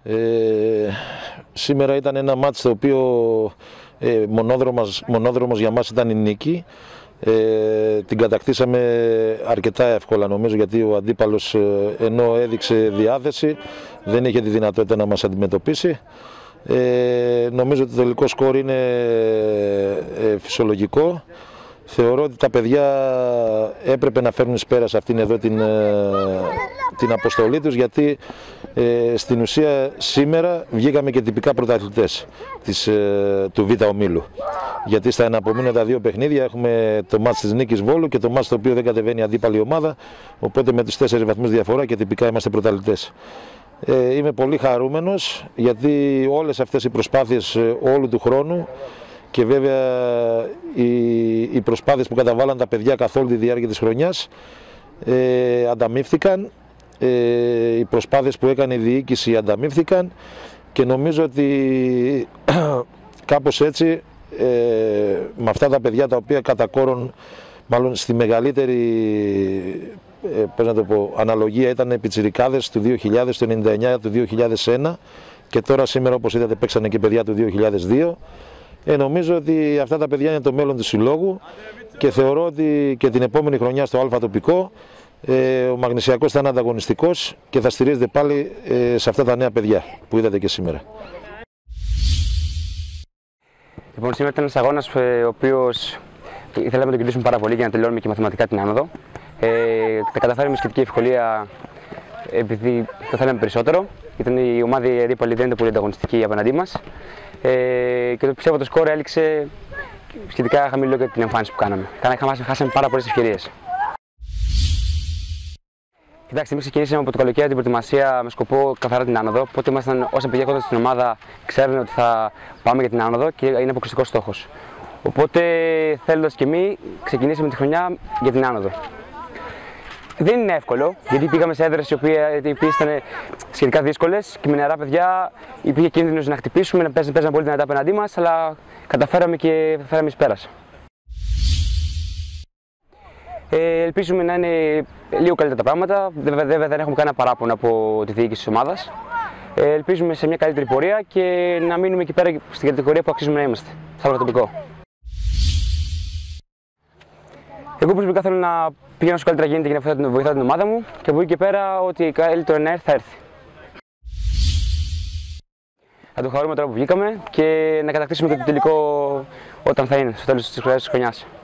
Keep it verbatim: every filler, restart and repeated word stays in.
Ε, σήμερα ήταν ένα μάτς το οποίο ε, μονόδρομος, μονόδρομος για μας ήταν η νίκη. Ε, την κατακτήσαμε αρκετά εύκολα νομίζω, γιατί ο αντίπαλος ε, ενώ έδειξε διάθεση δεν είχε τη δυνατότητα να μας αντιμετωπίσει. Ε, νομίζω ότι το τελικό σκορ είναι ε, φυσιολογικό. Θεωρώ ότι τα παιδιά έπρεπε να φέρουν εις πέρα σε αυτήν εδώ την, την αποστολή τους, γιατί ε, στην ουσία σήμερα βγήκαμε και τυπικά πρωταθλητές της, ε, του Β' ομίλου. Γιατί στα εναπομείνοντα δύο παιχνίδια έχουμε το μάτς της Νίκης Βόλου και το μάτς το οποίο δεν κατεβαίνει αντίπαλη ομάδα, οπότε με τους τέσσερις βαθμούς διαφορά και τυπικά είμαστε πρωταθλητές. Ε, είμαι πολύ χαρούμενος, γιατί όλες αυτές οι προσπάθειες όλου του χρόνου και βέβαια οι, οι προσπάθειες που καταβάλαν τα παιδιά καθ' όλη τη διάρκεια της χρονιάς ε, ανταμείφθηκαν, ε, οι προσπάθειες που έκανε η διοίκηση ανταμείφθηκαν και νομίζω ότι κάπως έτσι ε, με αυτά τα παιδιά τα οποία κατά κόρον, μάλλον στη μεγαλύτερη ε, πώς να το πω, αναλογία ήταν πιτσιρικάδες του δύο χιλιάδες, του ενενήντα εννιά, του δύο χιλιάδες ένα και τώρα σήμερα όπως είδατε παίξανε και παιδιά του δύο χιλιάδες δύο. Ε, νομίζω ότι αυτά τα παιδιά είναι το μέλλον του συλλόγου και θεωρώ ότι και την επόμενη χρονιά στο Α τοπικό ε, ο Μαγνησιακός θα είναι ανταγωνιστικός και θα στηρίζεται πάλι ε, σε αυτά τα νέα παιδιά που είδατε και σήμερα. Λοιπόν, σήμερα ήταν ένας αγώνας ε, ο οποίος ήθελαμε να τον κερδίσουμε πάρα πολύ για να τελειώνουμε και μαθηματικά την άνοδο. Ε, τα καταφέραμε με σχετική ευκολία επειδή το θέλαμε περισσότερο. Ήταν η ομάδα η αντίπαλη δεν ήταν πολύ ανταγωνιστική απέναντί μας. Ε, και το πιστεύω το σκορ έληξε σχετικά χαμηλό για την εμφάνιση που κάναμε. Χάσαμε πάρα πολλές ευκαιρίες. Κοιτάξτε, εμείς ξεκινήσαμε από το καλοκαίρι την προετοιμασία με σκοπό καθαρά την άνοδο. Οπότε ήμασταν όσα παιδιά κοντά στην ομάδα ξέρουν ότι θα πάμε για την άνοδο και είναι αποκλειστικός στόχος. Οπότε θέλοντας και εμείς ξεκινήσαμε τη χρονιά για την άνοδο. Δεν είναι εύκολο, γιατί πήγαμε σε έδρες οι οποίες ήταν σχετικά δύσκολες και με νεαρά παιδιά υπήρχε κίνδυνος να χτυπήσουμε, να παίζανε πολύ δυνατά απέναντί μας, αλλά καταφέραμε και φέραμε εις πέρας. Ε, ελπίζουμε να είναι λίγο καλύτερα τα πράγματα, βέβαια δεν έχουμε κανένα παράπονο από τη διοίκηση της ομάδας. Ε, ελπίζουμε σε μια καλύτερη πορεία και να μείνουμε εκεί πέρα στην κατηγορία που αξίζουμε να είμαστε, στο αγροτοπικό. Εγώ προσωπικά θέλω να πηγαίνω όσο καλύτερα γίνεται για να βοηθάω την ομάδα μου και από εκεί και πέρα ό,τι καλύτερο να έρθει θα έρθει. Θα το χαρούμε τώρα που βγήκαμε και να κατακτήσουμε και το τελικό όταν θα είναι, στο τέλος της χρονιάς.